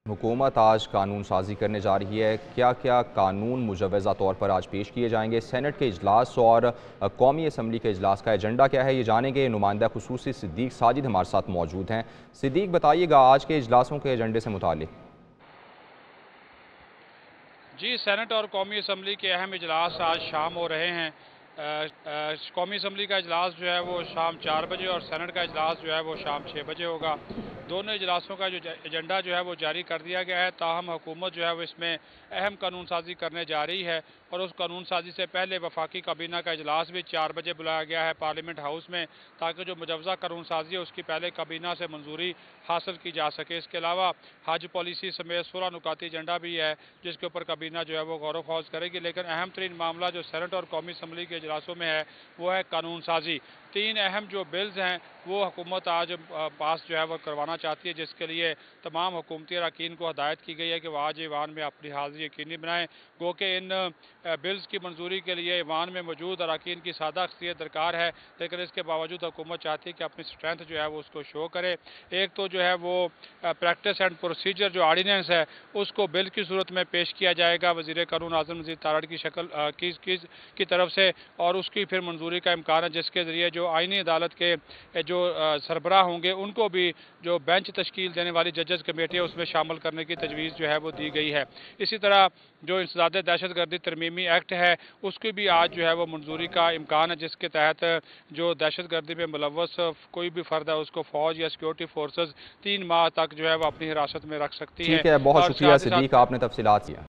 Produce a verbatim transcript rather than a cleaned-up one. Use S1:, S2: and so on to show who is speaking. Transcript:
S1: हुकूमत आज कानून साजी करने जा रही है। क्या क्या कानून मुजवज़ा तौर पर आज पेश किए जाएंगे? सेनेट के इजलास और कौमी असम्बली के इजलास का एजेंडा क्या है, ये जानेंगे। नुमाइंदा खुसूसी सिद्दीक साजिद हमारे साथ मौजूद हैं। सिद्दीक, बताइएगा आज के इजलासों के एजेंडे से मुतालिक।
S2: जी, सेनेट और कौमी असम्बली के अहम इजलास आज शाम हो रहे हैं। कौमी असम्बली का इजलास जो है वो शाम चार बजे और सेनेट का इजलास जो है वो शाम छः बजे होगा। दोनों इजलासों का जो एजेंडा जो है वो जारी कर दिया गया है, ताहम हुकूमत जो है वो इसमें अहम कानून साजी करने जा रही है और उस कानून साजी से पहले वफाकी काबीना का इजलास भी चार बजे बुलाया गया है पार्लियामेंट हाउस में, ताकि जो मुजवज़ा कानून साजी है उसकी पहले काबीना से मंजूरी हासिल की जा सके। इसके अलावा हज पॉलिसी समेत सोलह नुकाती एजेंडा भी है जिसके ऊपर काबीना जो है वो गौर फौज करेगी। लेकिन अहम तरीन मामला जो सेनेट और कौमी असम्बली के इजलासों में है वो है कानून साजी। तीन अहम जो बिल्स हैं वो हुकूमत आज पास जो है वो करवाना चाहती है, जिसके लिए तमाम हुकूमती अरकान को हदायत की गई है कि वह आज ईवान में अपनी हाजिरी यकीनी बनाएं। गो कि इन बिल्स की मंजूरी के लिए ईवान में मौजूद अरकान की सादा अक्सरियत दरकार है, लेकिन इसके बावजूद हुकूमत चाहती है कि अपनी स्ट्रेंथ जो है वो उसको शो करे। एक तो जो है वो प्रैक्टिस एंड प्रोसीजर जो आर्डीनेंस है उसको बिल की सूरत में पेश किया जाएगा वज़ीर कानून आज़म नज़ीर तारड़ की शक्ल की, की, की तरफ से, और उसकी फिर मंजूरी का इम्कान है, जिसके ज़रिए जो आईनी अदालत के जो सरबराह होंगे उनको भी जो बेंच तश्कील देने वाली जजेस कमेटी है उसमें शामिल करने की तजवीज़ जो है वो दी गई है। इसी तरह जो इंसदाद दहशत गर्दी तरमीमी एक्ट है उसकी भी आज जो है वो मंजूरी का इम्कान है, जिसके तहत जो दहशत गर्दी में मुलव्वस कोई भी फ़र्द है उसको फ़ौज या सिक्योरिटी फोर्सेज तीन माह तक जो है वो अपनी हिरासत में रख सकती है।
S1: ठीक है, बहुत
S2: और
S1: शुक्रिया
S2: साथ ही
S1: सिद्दीक,
S2: साथ
S1: आपने तफसीलात दिया।